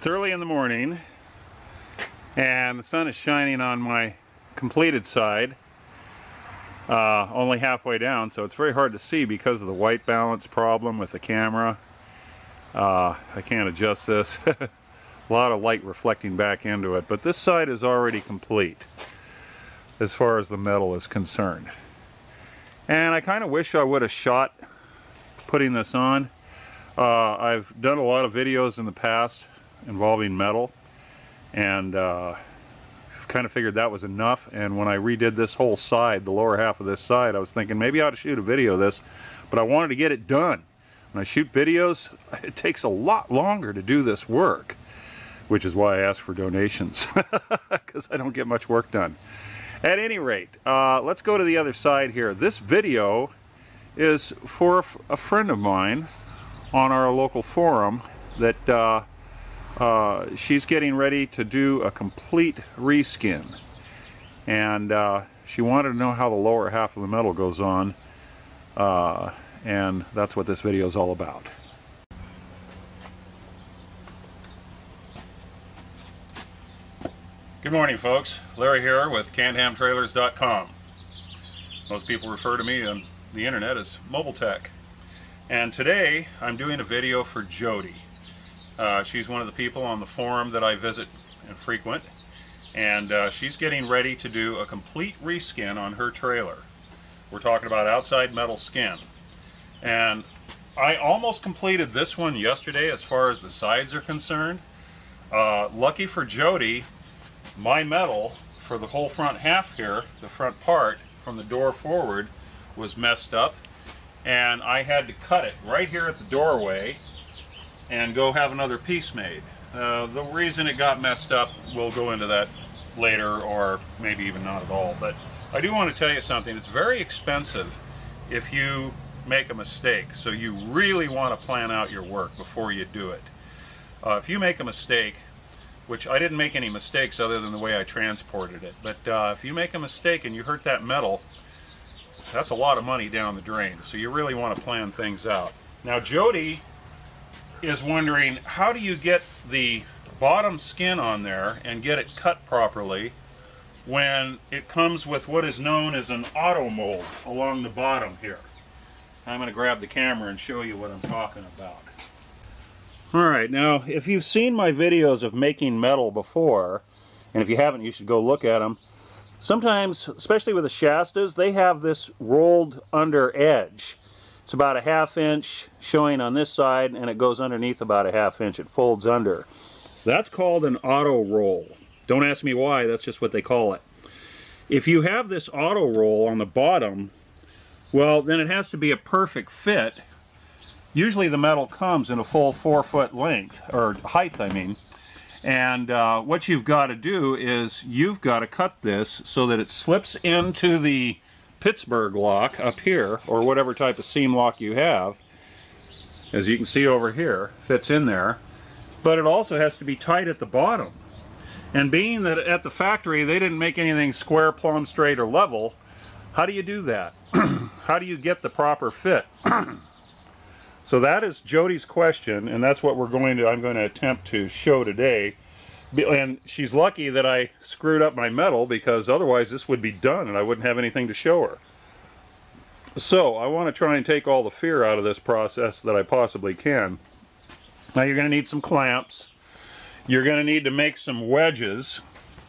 It's early in the morning and the sun is shining on my completed side, only halfway down, so it's very hard to see because of the white balance problem with the camera. I can't adjust this. A lot of light reflecting back into it, but this side is already complete as far as the metal is concerned. And I kind of wish I would have shot putting this on. I've done a lot of videos in the past involving metal, and kind of figured that was enough. And when I redid this whole side, the lower half of this side, I was thinking maybe I ought to shoot a video of this, but I wanted to get it done. When I shoot videos, it takes a lot longer to do this work, which is why I ask for donations, because I don't get much work done. At any rate, let's go to the other side here. This video is for a friend of mine on our local forum that she's getting ready to do a complete reskin, and she wanted to know how the lower half of the metal goes on, and that's what this video is all about. Good morning, folks. Larry here with CannedHamTrailers.com. Most people refer to me on the internet as Mobile Tech, and today I'm doing a video for Jody. She's one of the people on the forum that I visit and frequent, and she's getting ready to do a complete reskin on her trailer. We're talking about outside metal skin, and I almost completed this one yesterday as far as the sides are concerned. Lucky for Jody, my metal for the whole front half here, the front part from the door forward, was messed up, and I had to cut it right here at the doorway and go have another piece made. The reason it got messed up, we'll go into that later, or maybe even not at all. But I do want to tell you something. It's very expensive if you make a mistake, so you really want to plan out your work before you do it. If you make a mistake, which I didn't make any mistakes other than the way I transported it, but if you make a mistake and you hurt that metal, that's a lot of money down the drain, so you really want to plan things out. Now Jody is wondering, how do you get the bottom skin on there and get it cut properly when it comes with what is known as an auto mold along the bottom here. I'm going to grab the camera and show you what I'm talking about. Alright, now if you've seen my videos of making metal before, and if you haven't, you should go look at them, sometimes, especially with the Shastas, they have this rolled under edge. It's about a ½ inch showing on this side, and it goes underneath about a ½ inch. It folds under. That's called an auto roll. Don't ask me why, that's just what they call it. If you have this auto roll on the bottom, well, then it has to be a perfect fit. Usually the metal comes in a full 4-foot length, or height I mean, and what you've got to do is you've got to cut this so that it slips into the Pittsburgh lock up here, or whatever type of seam lock you have. As you can see over here, fits in there, but it also has to be tight at the bottom. And being that at the factory they didn't make anything square, plumb, straight, or level, how do you do that? How do you get the proper fit? So that is Jody's question, and that's what I'm going to attempt to show today. And she's lucky that I screwed up my metal, because otherwise this would be done and I wouldn't have anything to show her. So I want to try and take all the fear out of this process that I possibly can. Now you're going to need some clamps. You're going to need to make some wedges.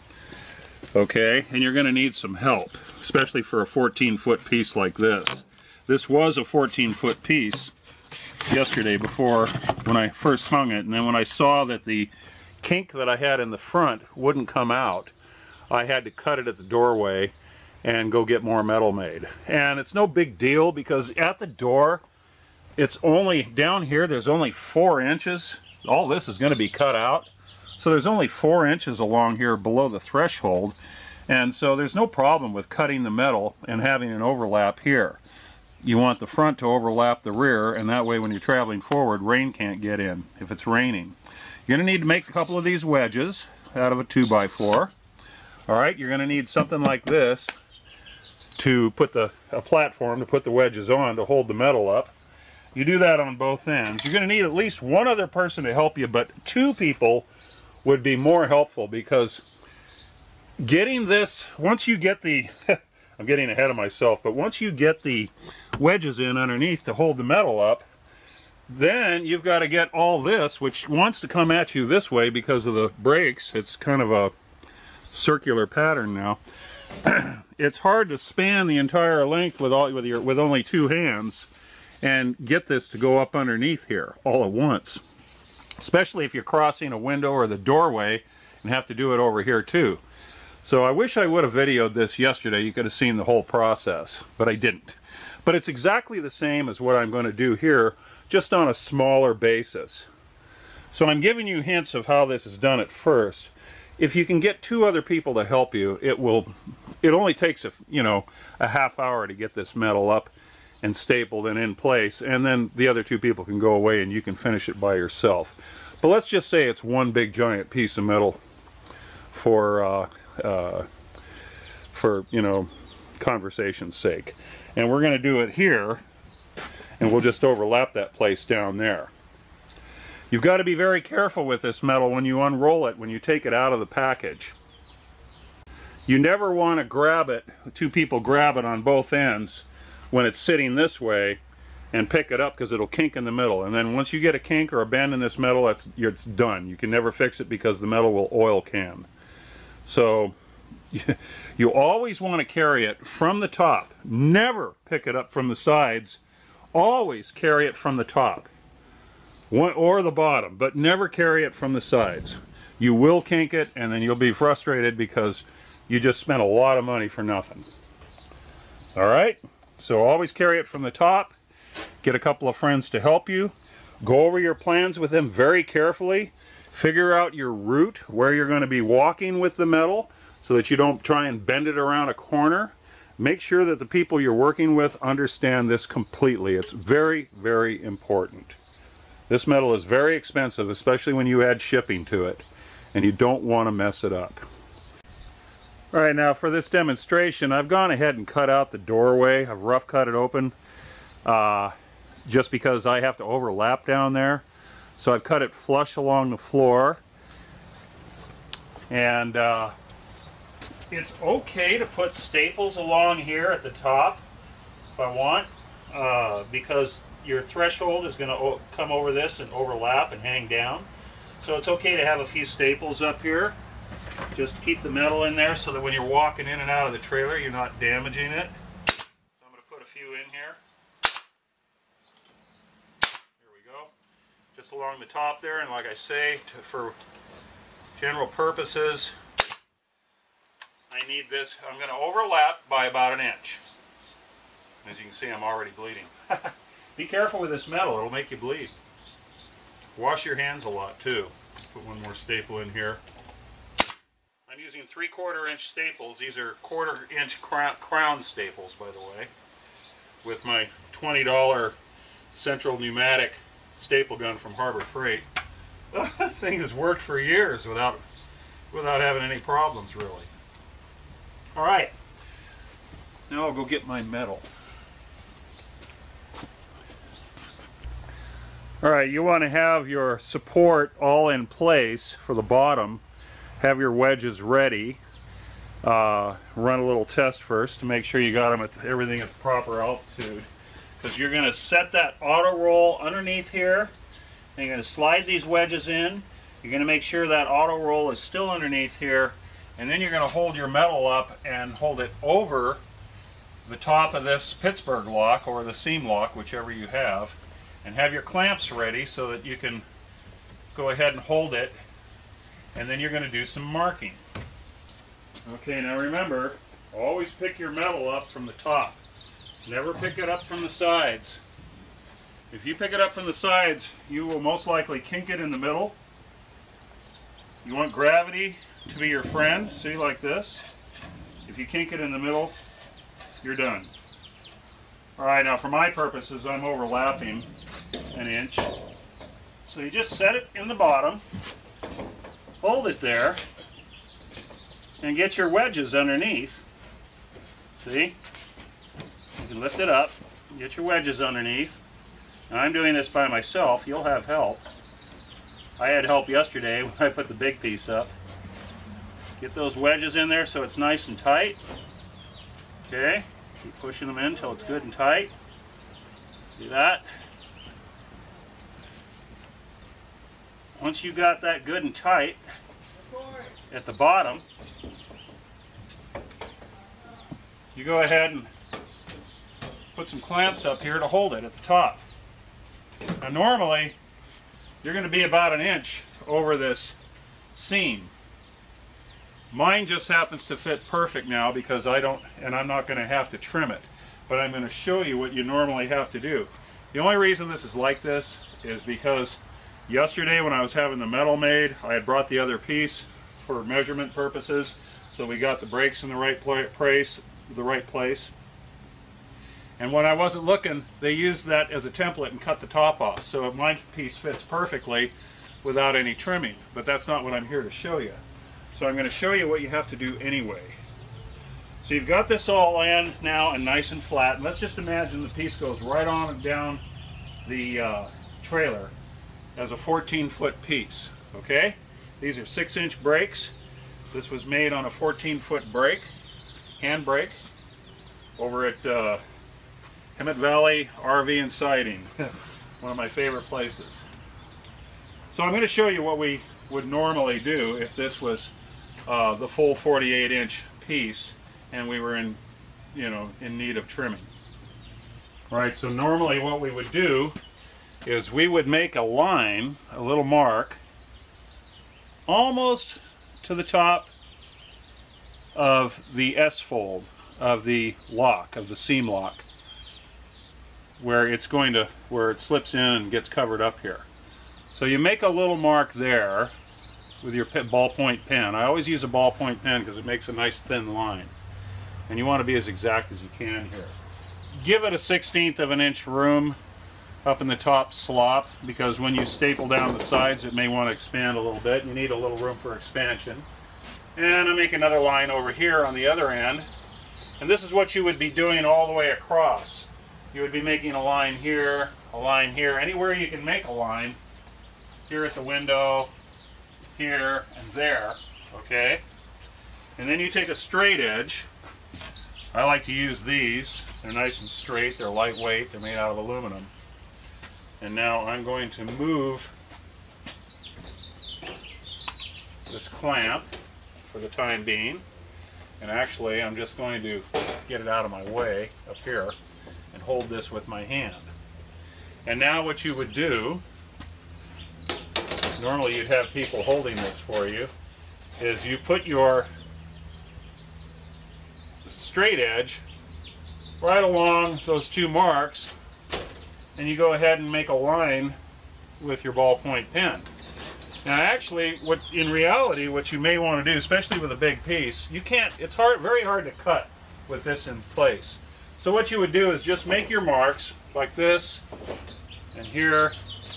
Okay, and you're going to need some help, especially for a 14-foot piece like this. This was a 14-foot piece yesterday when I first hung it, and then when I saw that the kink that I had in the front wouldn't come out, I had to cut it at the doorway and go get more metal made. And it's no big deal, because at the door, it's only down here, there's only 4 inches. All this is going to be cut out, so there's only 4 inches along here below the threshold, and so there's no problem with cutting the metal and having an overlap here. You want the front to overlap the rear, and that way when you're traveling forward, rain can't get in if it's raining. You're going to need to make a couple of these wedges out of a 2x4. Alright, you're going to need something like this to put a platform to put the wedges on to hold the metal up. you do that on both ends. You're going to need at least one other person to help you, but 2 people would be more helpful, because getting this, once you get the, I'm getting ahead of myself, but once you get the wedges in underneath to hold the metal up, then you've got to get all this, which wants to come at you this way because of the brakes. It's kind of a circular pattern now. It's hard to span the entire length with only 2 hands and get this to go up underneath here all at once, especially if you're crossing a window or the doorway and have to do it over here too. So I wish I would have videoed this yesterday. You could have seen the whole process, but I didn't. But it's exactly the same as what I'm going to do here, just on a smaller basis. So I'm giving you hints of how this is done at first. If you can get 2 other people to help you, it only takes a half hour to get this metal up and stapled and in place, and then the other 2 people can go away and you can finish it by yourself. But let's just say it's one big giant piece of metal for conversation's sake. And we're going to do it here, and we'll just overlap that place down there. You've got to be very careful with this metal when you unroll it, when you take it out of the package. You never want to grab it, 2 people grab it on both ends when it's sitting this way and pick it up, because it'll kink in the middle. And then once you get a kink or a bend in this metal, it's done. You can never fix it because the metal will oil can. So you always want to carry it from the top. Never pick it up from the sides. Always carry it from the top or the bottom, but never carry it from the sides. You will kink it, and then you'll be frustrated because you just spent a lot of money for nothing. Alright, so always carry it from the top. Get a couple of friends to help you. Go over your plans with them very carefully. Figure out your route, where you're going to be walking with the metal, so that you don't try and bend it around a corner. Make sure that the people you're working with understand this completely. It's very, very important. This metal is very expensive, especially when you add shipping to it, and you don't want to mess it up. Alright, now for this demonstration, I've gone ahead and cut out the doorway. I've rough cut it open just because I have to overlap down there. So I've cut it flush along the floor. And it's okay to put staples along here at the top if I want, because your threshold is going to come over this and overlap and hang down. So it's okay to have a few staples up here just to keep the metal in there, so that when you're walking in and out of the trailer you're not damaging it. So I'm going to put a few in here. There we go. Just along the top there, and like I say, for general purposes, I need this. I'm going to overlap by about 1 inch. As you can see, I'm already bleeding. Be careful with this metal, it'll make you bleed. Wash your hands a lot too. Put one more staple in here. I'm using 3/4 inch staples. These are 1/4 inch crown staples, by the way, with my $20 Central Pneumatic staple gun from Harbor Freight. That thing has worked for years without having any problems, really. Alright, now I'll go get my metal. Alright, you want to have your support all in place for the bottom. Have your wedges ready. Run a little test first to make sure you got them at everything at the proper altitude. Because you're going to set that auto roll underneath here. And you're going to slide these wedges in. You're going to make sure that auto roll is still underneath here. And then you're going to hold your metal up and hold it over the top of this Pittsburgh lock or the seam lock, whichever you have. And have your clamps ready so that you can go ahead and hold it. And then you're going to do some marking. Okay, now remember, always pick your metal up from the top. Never pick it up from the sides. If you pick it up from the sides, you will most likely kink it in the middle. You want gravity to be your friend, see, like this. If you kink it in the middle, you're done. Alright, now for my purposes, I'm overlapping 1 inch. So you just set it in the bottom, hold it there, and get your wedges underneath. See? You can lift it up, get your wedges underneath, Now, I'm doing this by myself. You'll have help. I had help yesterday when I put the big piece up. Get those wedges in there so it's nice and tight. Okay, keep pushing them in until it's good and tight. See that? Once you got that good and tight at the bottom, you go ahead and put some clamps up here to hold it at the top. Now normally you're going to be about 1 inch over this seam. Mine just happens to fit perfect now because I'm not going to have to trim it. But I'm going to show you what you normally have to do. The only reason this is like this is because yesterday when I was having the metal made, I had brought the other piece for measurement purposes, so we got the brakes in the right place. And when I wasn't looking, they used that as a template and cut the top off. So my piece fits perfectly without any trimming, but that's not what I'm here to show you. So I'm going to show you what you have to do anyway. So you've got this all in now and nice and flat. And let's just imagine the piece goes right on and down the trailer as a 14-foot piece. Okay? These are 6-inch brakes. This was made on a 14-foot brake, hand brake, over at Hemet Valley RV and Siding, one of my favorite places. So I'm going to show you what we would normally do if this was the full 48-inch piece and we were in need of trimming. All right, so normally what we would do is we would make a line, a little mark, almost to the top of the S-fold of the lock, of the seam lock, where it slips in and gets covered up here. So you make a little mark there with your ballpoint pen. I always use a ballpoint pen because it makes a nice thin line. And you want to be as exact as you can here. Give it a 1/16 of an inch room up in the top slop, because when you staple down the sides it may want to expand a little bit. You need a little room for expansion. And I make another line over here on the other end. And this is what you would be doing all the way across. You would be making a line here, anywhere you can make a line. Here at the window, here, and there, okay? And then you take a straight edge. I like to use these. They're nice and straight, they're lightweight, they're made out of aluminum. And now I'm going to move this clamp for the time being. And actually, I'm just going to get it out of my way up here and hold this with my hand. And now what you would do, normally you'd have people holding this for you, is you put your straight edge right along those two marks, and you go ahead and make a line with your ballpoint pen. Now actually, in reality, what you may want to do, especially with a big piece, it's very hard to cut with this in place. So what you would do is just make your marks like this, and here,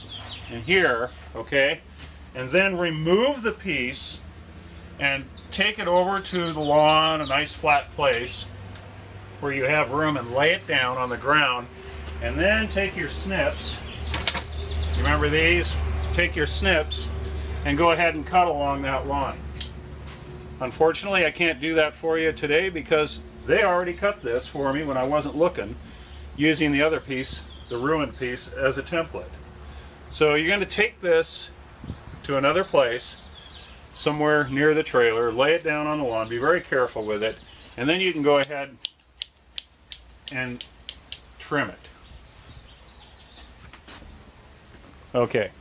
okay? And then remove the piece and take it over to the lawn, a nice flat place where you have room, and lay it down on the ground. And then take your snips, you remember these? Take your snips and go ahead and cut along that line. Unfortunately, I can't do that for you today because they already cut this for me when I wasn't looking, using the other piece, the ruined piece, as a template. So you're going to take this to another place, somewhere near the trailer, lay it down on the lawn, be very careful with it, and then you can go ahead and trim it. Okay.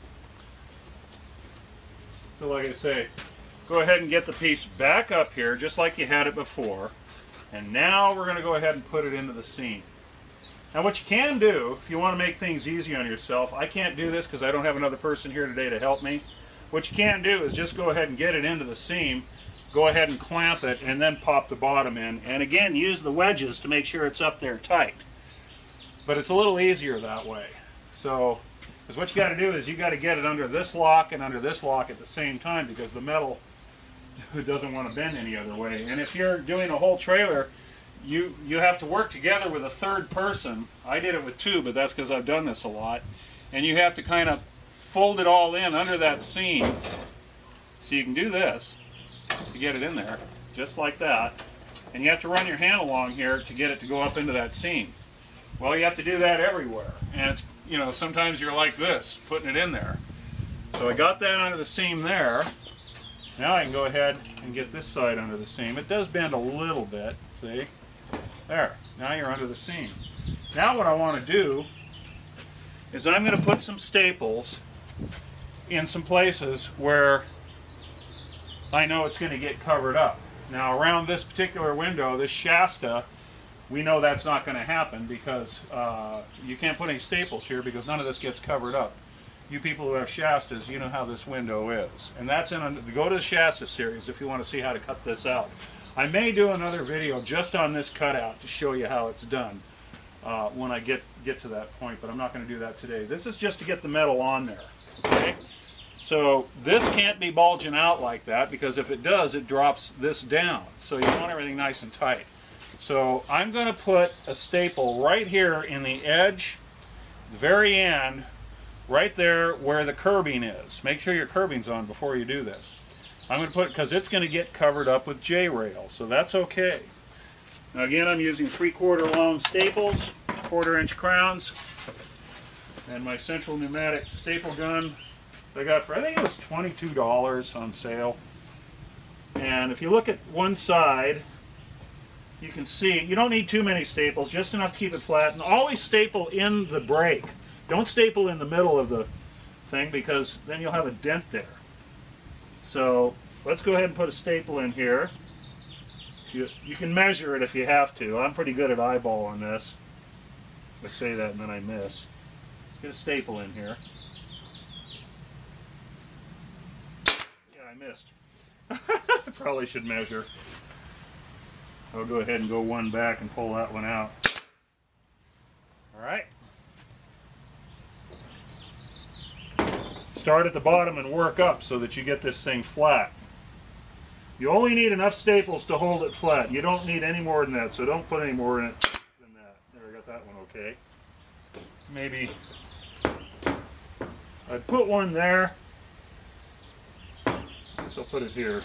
So like I say, go ahead and get the piece back up here just like you had it before. And now we're going to go ahead and put it into the seam. Now what you can do, if you want to make things easy on yourself, I can't do this because I don't have another person here today to help me. What you can do is just go ahead and get it into the seam, go ahead and clamp it, and then pop the bottom in. And again, use the wedges to make sure it's up there tight. But it's a little easier that way. So, because what you got to do is you got to get it under this lock and under this lock at the same time, because the metal doesn't want to bend any other way. And if you're doing a whole trailer, you have to work together with a third person. I did it with two, but that's because I've done this a lot. And you have to kind of fold it all in under that seam. So you can do this to get it in there, just like that. And you have to run your hand along here to get it to go up into that seam. Well, you have to do that everywhere. And it's, you know, sometimes you're like this, putting it in there. So I got that under the seam there. Now I can go ahead and get this side under the seam. It does bend a little bit, see? There, now you're under the seam. Now what I want to do is I'm going to put some staples in some places where I know it's going to get covered up. Now around this particular window, this Shasta, we know that's not going to happen because you can't put any staples here because none of this gets covered up. You people who have Shastas, you know how this window is. And that's go to the Shasta series if you want to see how to cut this out. I may do another video just on this cutout to show you how it's done when I get to that point, but I'm not going to do that today. This is just to get the metal on there. Okay? So this can't be bulging out like that because if it does, it drops this down. So you want everything nice and tight. So I'm going to put a staple right here in the edge, the very end, right there where the curbing is. Make sure your curbing's on before you do this. I'm going to put, because it's going to get covered up with J-rail, so that's okay. Now again, I'm using 3/4 long staples, 1/4 inch crowns, and my Central Pneumatic staple gun I got for, I think it was $22 on sale. And if you look at one side, you can see, you don't need too many staples, just enough to keep it flat, and always staple in the break. Don't staple in the middle of the thing because then you'll have a dent there. So let's go ahead and put a staple in here. You can measure it if you have to. I'm pretty good at eyeballing this. I say that and then I miss. Get a staple in here. Yeah, I missed. I probably should measure. I'll go ahead and go one back and pull that one out. All right. Start at the bottom and work up so that you get this thing flat. You only need enough staples to hold it flat. You don't need any more than that, so don't put any more in it than that. There, I got that one okay. Maybe I'd put one there. I guess I'll put it here.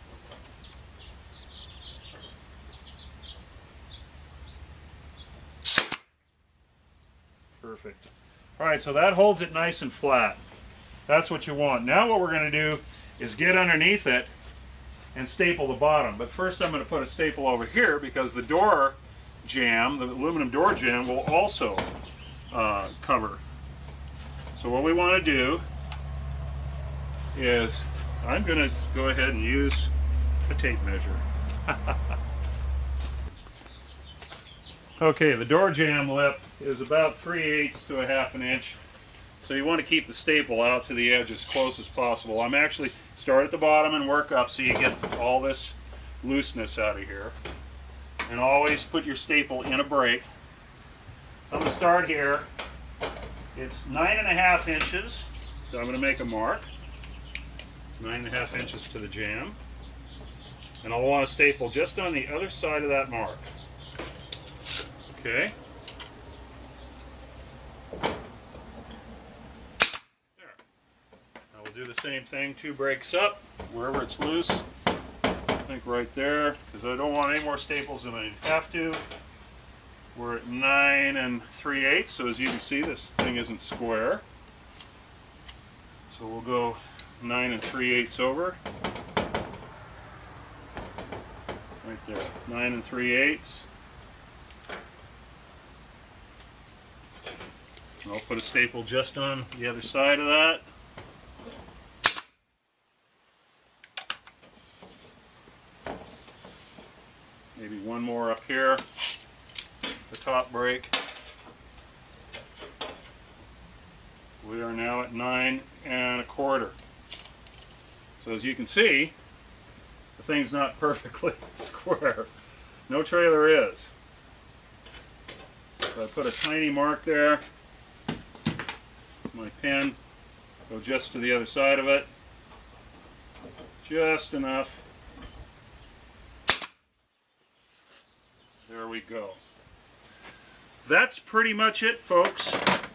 Perfect. Alright, so that holds it nice and flat. That's what you want. Now what we're going to do is get underneath it and staple the bottom. But first I'm going to put a staple over here because the door jamb, the aluminum door jamb, will also cover. So what we want to do is I'm going to go ahead and use a tape measure. Okay, the door jamb lip is about 3/8 to 1/2 inch. So you want to keep the staple out to the edge as close as possible. I'm actually start at the bottom and work up so you get all this looseness out of here. And always put your staple in a break. I'm going to start here. It's 9.5 inches, so I'm going to make a mark. It's 9.5 inches to the jamb. And I'll want to staple just on the other side of that mark. Okay. There. Now we'll do the same thing, 2 breaks up, wherever it's loose. I think right there, because I don't want any more staples than I have to. We're at 9 3/8, so as you can see, this thing isn't square. So we'll go 9 3/8 over. Right there, 9 3/8. I'll put a staple just on the other side of that. Maybe one more up here, the top break. We are now at 9 1/4. So as you can see, the thing's not perfectly square. No trailer is. So I put a tiny mark there. My pen, go just to the other side of it, just enough. There There we go. That's pretty much it, folks.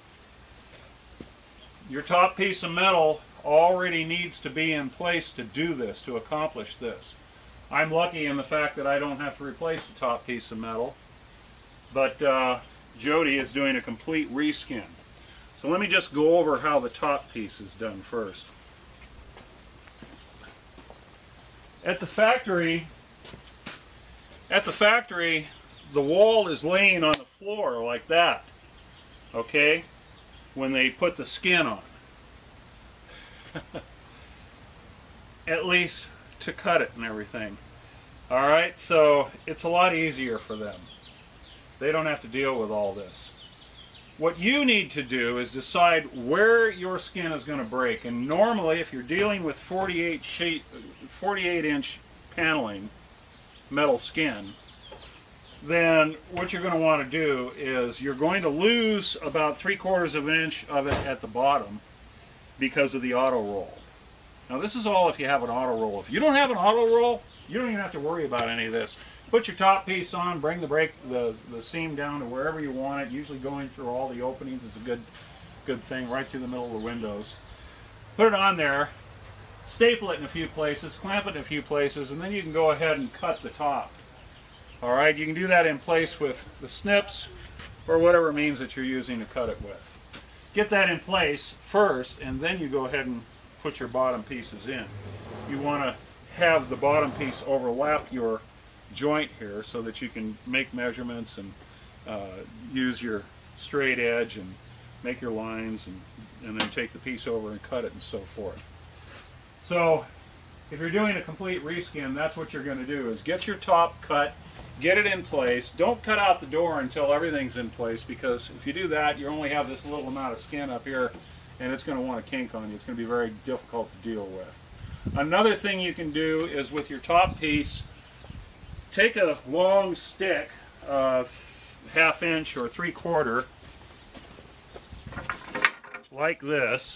Your top piece of metal already needs to be in place to do this, to accomplish this. I'm lucky in the fact that I don't have to replace the top piece of metal, but Jody is doing a complete reskin. So let me just go over how the top piece is done first. At the factory, the wall is laying on the floor like that, okay, when they put the skin on. At least to cut it and everything. Alright, so it's a lot easier for them. They don't have to deal with all this. What you need to do is decide where your skin is going to break. And normally, if you're dealing with 48-inch paneling, metal skin, then what you're going to want to do is you're going to lose about 3/4 of an inch of it at the bottom because of the auto roll. Now this is all if you have an auto roll. If you don't have an auto roll, you don't even have to worry about any of this. Put your top piece on, bring the seam down to wherever you want it. Usually going through all the openings is a good thing, right through the middle of the windows. Put it on there, staple it in a few places, clamp it in a few places, and then you can go ahead and cut the top. Alright, you can do that in place with the snips or whatever means that you're using to cut it with. Get that in place first, and then you go ahead and put your bottom pieces in. You want to have the bottom piece overlap your joint here so that you can make measurements and use your straight edge and make your lines and then take the piece over and cut it and so forth. So if you're doing a complete reskin, that's what you're going to do, is get your top cut, get it in place. Don't cut out the door until everything's in place, because if you do that, you only have this little amount of skin up here and it's going to want to kink on you. It's going to be very difficult to deal with. Another thing you can do is with your top piece, take a long stick, 1/2 inch or 3/4, like this,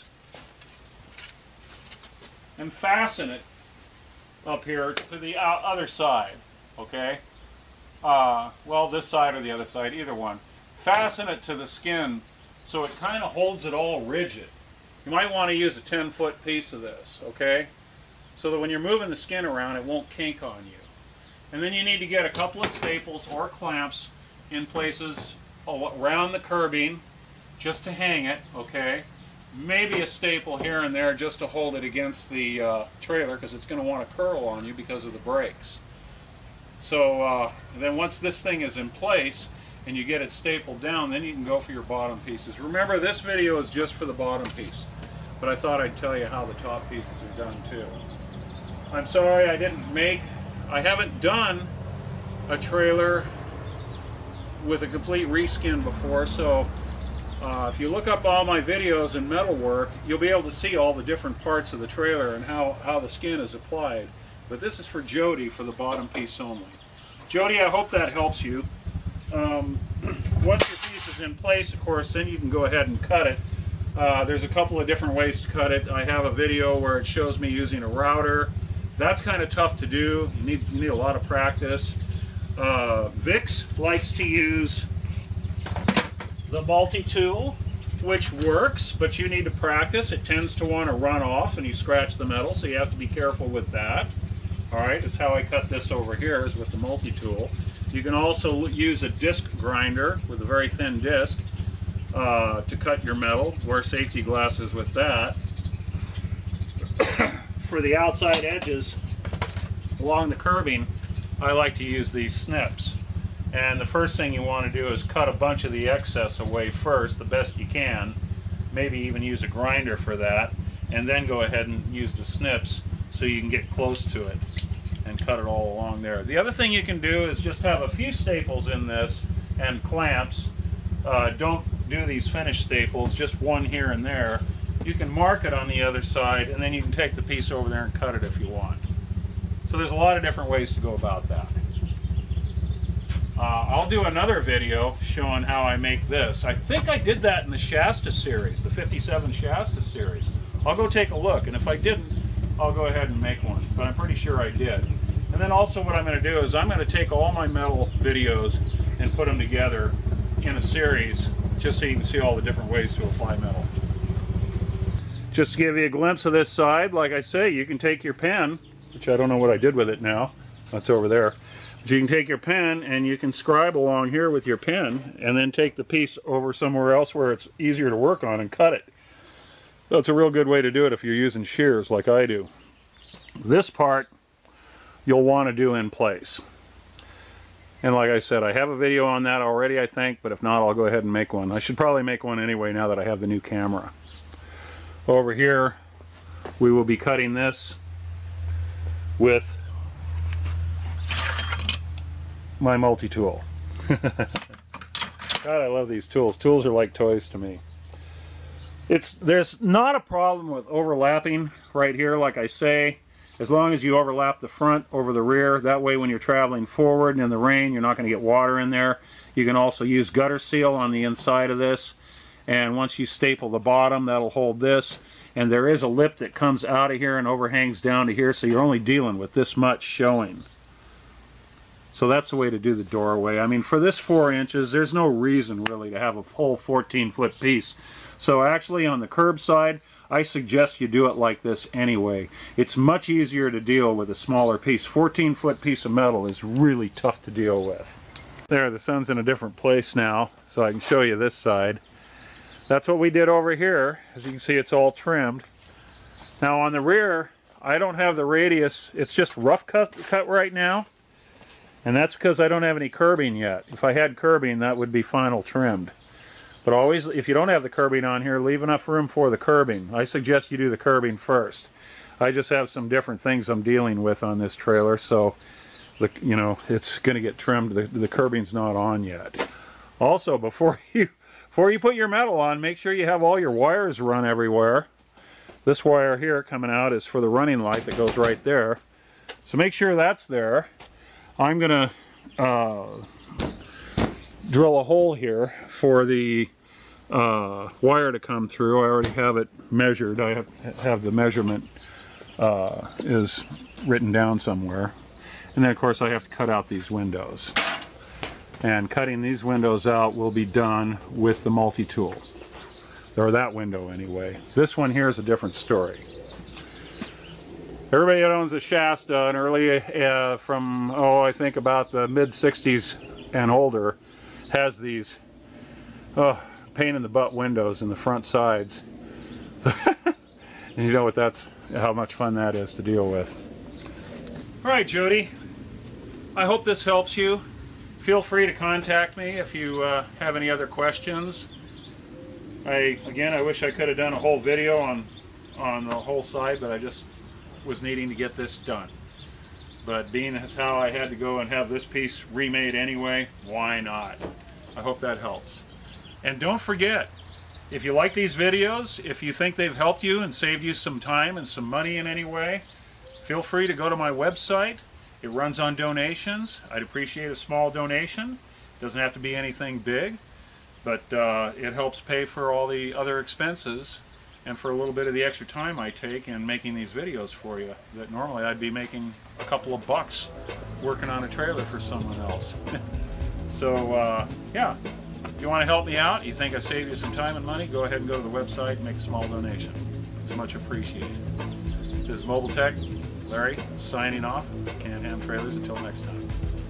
and fasten it up here to the other side, okay? Well, this side or the other side, either one. Fasten it to the skin so it kind of holds it all rigid. You might want to use a 10-foot piece of this, okay? So that when you're moving the skin around, it won't kink on you. And then you need to get a couple of staples or clamps in places around the curbing just to hang it, okay? Maybe a staple here and there just to hold it against the trailer, because it's going to want to curl on you because of the brakes. So then once this thing is in place and you get it stapled down, then you can go for your bottom pieces. Remember, this video is just for the bottom piece, but I thought I'd tell you how the top pieces are done too. I'm sorry I haven't done a trailer with a complete reskin before, so if you look up all my videos in metalwork, you'll be able to see all the different parts of the trailer and how the skin is applied. But this is for Jody, for the bottom piece only. Jody, I hope that helps you. Once your piece is in place, of course, then you can go ahead and cut it. There's a couple of different ways to cut it. I have a video where it shows me using a router. That's kind of tough to do. You need a lot of practice. Vix likes to use the multi-tool, which works, but you need to practice. It tends to want to run off and you scratch the metal, so you have to be careful with that. Alright, that's how I cut this over here, is with the multi-tool. You can also use a disc grinder with a very thin disc to cut your metal. Wear safety glasses with that. For the outside edges along the curbing, I like to use these snips. And the first thing you want to do is cut a bunch of the excess away first, the best you can. Maybe even use a grinder for that. And then go ahead and use the snips so you can get close to it and cut it all along there. The other thing you can do is just have a few staples in this and clamps. Don't do these finished staples, just one here and there. You can mark it on the other side, and then you can take the piece over there and cut it if you want. So there's a lot of different ways to go about that. I'll do another video showing how I make this. I think I did that in the Shasta series, the 57 Shasta series. I'll go take a look, and if I didn't, I'll go ahead and make one, but I'm pretty sure I did. And then also what I'm going to do is I'm going to take all my metal videos and put them together in a series just so you can see all the different ways to apply metal. Just to give you a glimpse of this side, like I say, you can take your pen, which I don't know what I did with it now, that's over there, but you can take your pen and you can scribe along here with your pen and then take the piece over somewhere else where it's easier to work on and cut it. That's a real good way to do it if you're using shears like I do. This part you'll want to do in place. And like I said, I have a video on that already, I think, but if not, I'll go ahead and make one. I should probably make one anyway now that I have the new camera. Over here, we will be cutting this with my multi-tool. God, I love these tools. Tools are like toys to me. There's not a problem with overlapping right here, like I say, as long as you overlap the front over the rear. That way when you're traveling forward and in the rain, you're not going to get water in there. You can also use gutter seal on the inside of this, and once you staple the bottom, that'll hold this. And there is a lip that comes out of here and overhangs down to here, so you're only dealing with this much showing. So that's the way to do the doorway. I mean, for this 4 inches, there's no reason really to have a whole 14-foot piece. So actually on the curb side, I suggest you do it like this anyway. It's much easier to deal with a smaller piece. 14-foot piece of metal is really tough to deal with. There, the sun's in a different place now, so I can show you this side. That's what we did over here. As you can see, it's all trimmed. Now on the rear, I don't have the radius. It's just rough cut right now. And that's because I don't have any curbing yet. If I had curbing, that would be final trimmed. But always, if you don't have the curbing on here, leave enough room for the curbing. I suggest you do the curbing first. I just have some different things I'm dealing with on this trailer, so you know, it's going to get trimmed. The curbing's not on yet. Also, before you put your metal on, make sure you have all your wires run everywhere. This wire here coming out is for the running light that goes right there. So make sure that's there. I'm going to drill a hole here for the wire to come through. I already have it measured. I have the measurement is written down somewhere. And then of course I have to cut out these windows. And cutting these windows out will be done with the multi-tool. Or that window anyway. This one here is a different story. Everybody that owns a Shasta, an early from, I think about the mid-60s and older, has these pain in the butt windows in the front sides. And you know what how much fun that is to deal with. Alright, Jody, I hope this helps you. Feel free to contact me if you have any other questions. Again, I wish I could have done a whole video on the whole side, but I just was needing to get this done. But being as how I had to go and have this piece remade anyway, why not? I hope that helps. And don't forget, if you like these videos, if you think they've helped you and saved you some time and some money in any way, feel free to go to my website. It runs on donations. I'd appreciate a small donation. It doesn't have to be anything big, but it helps pay for all the other expenses and for a little bit of the extra time I take in making these videos for you that normally I'd be making a couple of bucks working on a trailer for someone else. So yeah, if you want to help me out, you think I saved you some time and money, go ahead and go to the website and make a small donation. It's much appreciated. This is Mobile Tech, Larry, signing off. Can-Am Trailers. Until next time.